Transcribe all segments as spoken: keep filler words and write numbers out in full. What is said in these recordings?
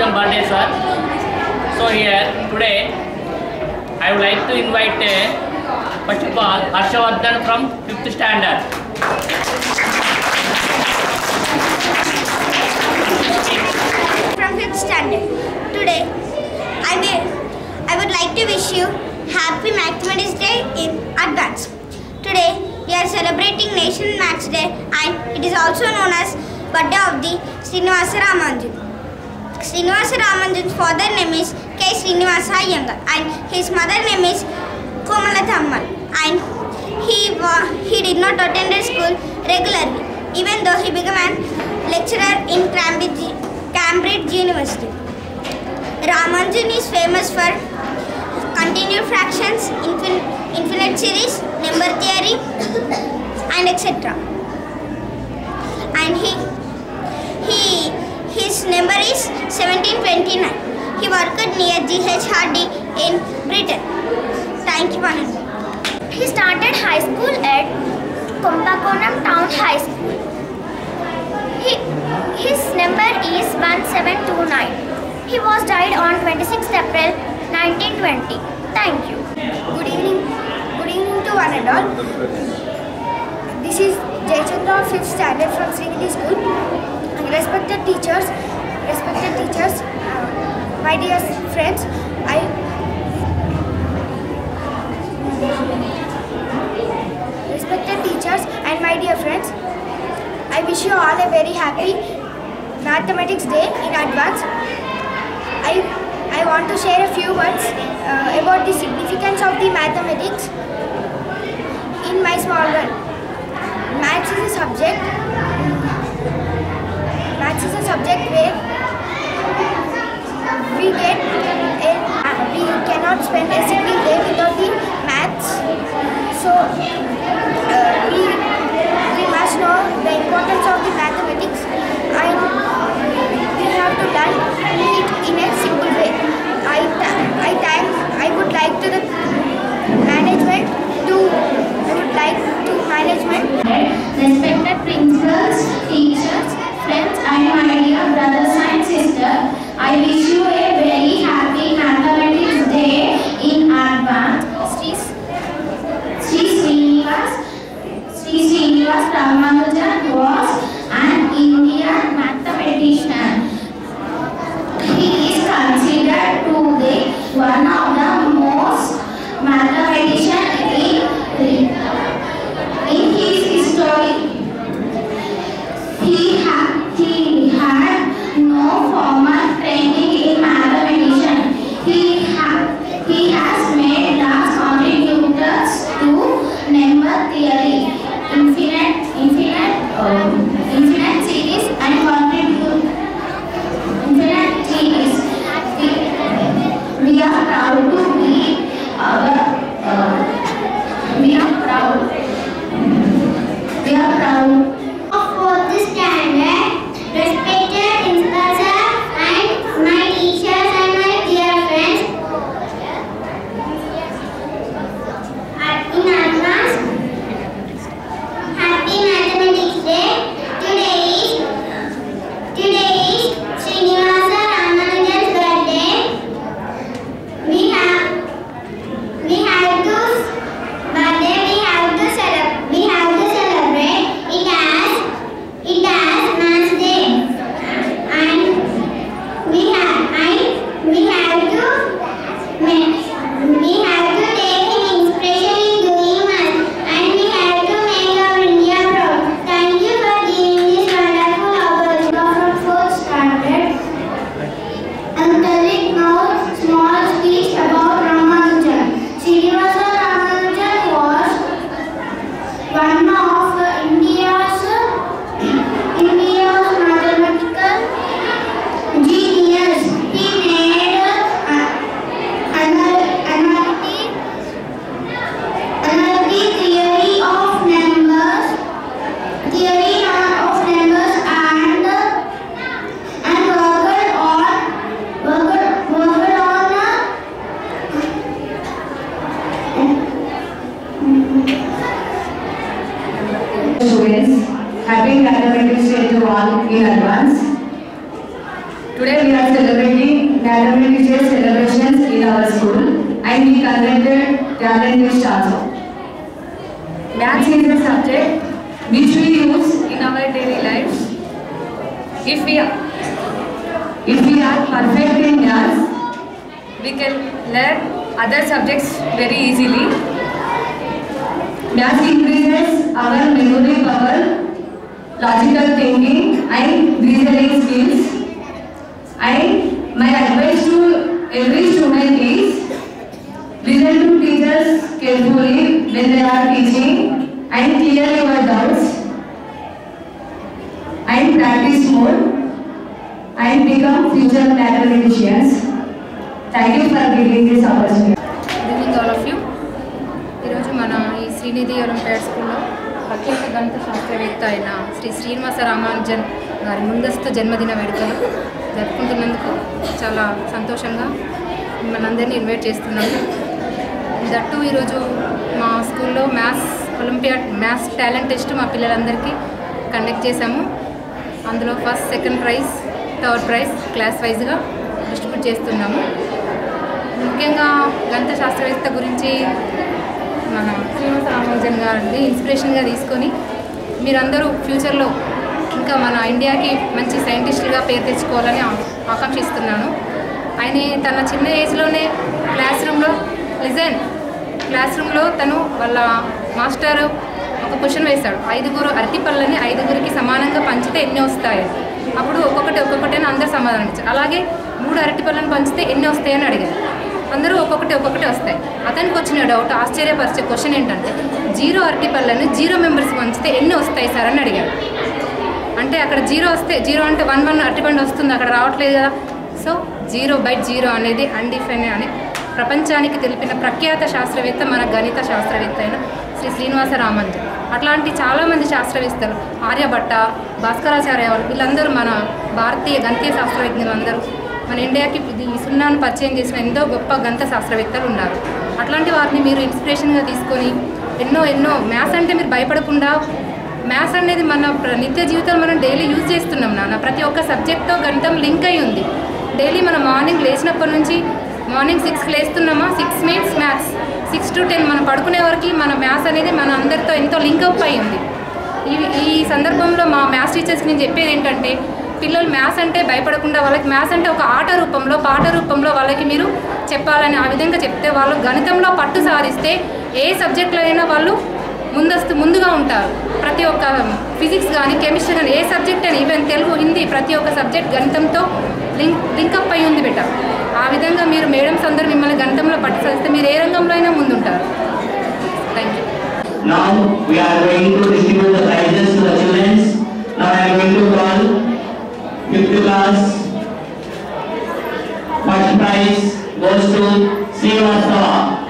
Ramanujan birthday, sir. So here today I would like to invite uh, first of all Harshavardhan from fifth standard. From fifth standard. Today I will I would like to wish you Happy Mathematics Day in advance. Today we are celebrating National Maths Day and it is also known as birthday of the Srinivasa Ramanujan. Srinivasa Ramanujan's father name is K. Srinivasa Iyengar and his mother name is Komalata Ammal, and he he did not attend school regularly even though he became a lecturer in Cambridge, Cambridge University. Ramanujan is famous for continued fractions, infin infinite series, number theory and et cetera. And he he his number is seventeen twenty-nine. He worked near G H R D in Britain. Thank you, Anand. He started high school at Kumbakonam Town High School. He, his number is one seven two nine. He was died on twenty-sixth April nineteen twenty. Thank you. Good evening. Good evening to one and all. This is Jayachandra, fifth standard from Srinidhi School. Respected teachers, respected teachers, uh, my dear friends, I respected teachers and my dear friends, I wish you all a very happy Mathematics Day in advance. I I want to share a few words uh, about the significance of the mathematics in my small world. Maths is a subject. Maths is a subject where we get a, we cannot spend a single day without the maths. So uh, we we must know the importance of the mathematics and we have to learn it in a simple way. I I thank I would like to the management to I would like to management. Respected principals, teachers, friends and my dear brothers and sisters, I wish you a very happy Mathematics Day in advance. Sri Sri Srinivas Sri Srinivas Ramanujan was an Indian mathematician. He is considered to be one of the most mathematicians in, in his history. He had, he had no formal training in mathematician. He, ha, he has made large contributors to number theory, infinite, infinite, um, infinite series and contribute infinite series. We, we are proud to be our, uh, we are proud, we are proud. Fourth standard, respected principal sir and my teachers and my dear friends, in advance, happy Mathematics Day. Today is today is Srinivasa Ramanujan's birthday. We have we have to birthday. We have to celebrate. We have to celebrate it as it as Maths Day, and we have and we have to we have to take an inspiration in doing math, and we have to make our India proud. Thank you for giving this wonderful opportunity. From fourth standard, I'm telling now small speech about Ramanujan. Srinivasa Ramanujan was one of India's India's mathematical genius. He made uh, analytic, analytic theory of numbers, theory of numbers, and and worked on worked, worked on uh, students. Happy Mathematics Day to all in advance. Today we are celebrating Mathematics Day celebrations in our school, and we conducted talent test also. Maths is a subject which we use in our daily lives. If we are, if we are perfect in maths, we can learn other subjects very easily. Maths increases our memory power, logical thinking, and reasoning skills. And my advice to every student is listen to teachers carefully when they are teaching and clear your doubts and practice more and become future mathematicians. Thank you for giving this opportunity. Good evening all of you. ఈరోజు మన ఈ Srinidhi olympiad స్కూల్లో ప్రఖ్యాత గణిత శాస్త్రవేత్త అయిన శ్రీ శ్రీనివాస రామానుజన్ గారి ముందస్తు జన్మదిన వేడుకలు జరుపుకుంటున్నందుకు చాలా సంతోషంగా మిమ్మల్ని అందరినీ ఇన్వైట్ చేస్తున్నాము. దట్టు ఈరోజు మా స్కూల్లో maths olympiad maths talent test మా పిల్లలందరికీ కండక్ట్ చేశాము. అందులో first second prize third prize class వైజ్గా డిస్ట్రిబ్యూట్ చేస్తున్నాము. ముఖ్యంగా గణిత శాస్త్రవేత్త గురించి మన శ్రీనివాస రామానుజన్ గారిని ఇన్స్పిరేషన్గా తీసుకొని మీరందరూ ఫ్యూచర్లో ఇంకా మన ఇండియాకి మంచి సైంటిస్టులుగా పేరు తెచ్చుకోవాలని ఆకాంక్షిస్తున్నాను. ఆయన తన చిన్న ఏజ్లోనే క్లాస్ రూమ్లో లిజన్ క్లాస్ రూమ్లో తను వాళ్ళ మాస్టర్ ఒక క్వశ్చన్ వేశాడు. ఐదుగురు అరటి పళ్ళని ఐదుగురికి సమానంగా పంచితే ఎన్ని వస్తాయి? అప్పుడు ఒక్కొక్కటి ఒక్కొక్కటి అని అందరూ సమాధానం ఇచ్చారు. అలాగే మూడు అరటి పళ్ళని పంచితే ఎన్ని వస్తాయని అడిగారు. అందరూ ఒక్కొక్కటి ఒక్కొక్కటి వస్తాయి. అతనికి వచ్చిన డౌట్ ఆశ్చర్యపరిచే క్వశ్చన్ ఏంటంటే జీరో అరటి పళ్ళని జీరో మెంబర్స్ పంచితే ఎన్ని వస్తాయి సార్ అని అడిగాడు. అంటే అక్కడ జీరో వస్తే జీరో అంటే వన్ వన్ అరటిపండు వస్తుంది, అక్కడ రావట్లేదు కదా. సో జీరో బై జీరో అనేది అన్డిఫైన్ అని ప్రపంచానికి తెలిపిన ప్రఖ్యాత శాస్త్రవేత్త మన గణిత శాస్త్రవేత్త అయిన శ్రీ శ్రీనివాస రామానుజన్. అట్లాంటి చాలామంది శాస్త్రవేత్తలు ఆర్యభట్ట, భాస్కరాచార్య వీళ్ళందరూ మన భారతీయ గణిత శాస్త్రవేత్తలు అందరూ మన ఇండియాకి ఈ సున్నాను పరిచయం చేసిన ఎంతో గొప్ప గణిత శాస్త్రవేత్తలు ఉన్నారు. అట్లాంటి వారిని మీరు ఇన్స్పిరేషన్గా తీసుకొని ఎన్నో ఎన్నో మ్యాథ్స్ అంటే మీరు భయపడకుండా, మ్యాథ్స్ అనేది మన నిత్య జీవితంలో మనం డైలీ యూజ్ చేస్తున్నాం నాన్న. ప్రతి ఒక్క సబ్జెక్ట్తో గణితం లింక్ అయి ఉంది. డైలీ మనం మార్నింగ్ లేచినప్పటి నుంచి మార్నింగ్ సిక్స్కి లేస్తున్నామా, six means maths, six to ten మనం పడుకునే వరకు మన మ్యాథ్స్ అనేది మన అందరితో ఎంతో లింకప్ అయి ఉంది. ఈ ఈ సందర్భంలో మా మ్యాథ్స్ టీచర్స్కి నేను చెప్పేది ఏంటంటే పిల్లలు మ్యాథ్స్ అంటే భయపడకుండా వాళ్ళకి మ్యాథ్స్ అంటే ఒక ఆట రూపంలో పాట రూపంలో వాళ్ళకి మీరు చెప్పాలని ఆ విధంగా చెప్తే వాళ్ళు గణితంలో పట్టు సాధిస్తే ఏ సబ్జెక్టులో అయినా వాళ్ళు ముందస్తు ముందుగా ఉంటారు. ప్రతి ఒక్క ఫిజిక్స్ కానీ కెమిస్ట్రీ కానీ ఏ సబ్జెక్ట్ అని ఈవెన్ తెలుగు హిందీ ప్రతి ఒక్క సబ్జెక్ట్ గణితంతో లింక్ లింకప్ అయి ఉంది బెట. ఆ విధంగా మీరు మేడమ్స్ అందరూ మిమ్మల్ని గణితంలో పట్టు సాధిస్తే మీరు ఏ రంగంలో అయినా ముందుంటారు. Thank you. Now we are going to distribute the prizes to the children. Now I am going to call fifth class. First prize goes to Srivastava.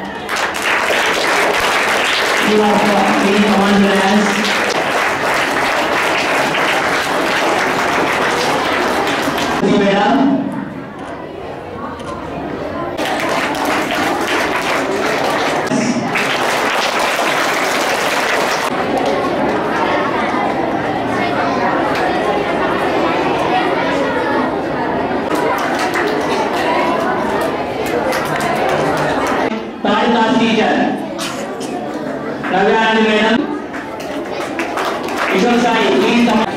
Srivastava, please come on class. Madam. Third class teacher Ravi Anand madam. Kishore Sai, please come.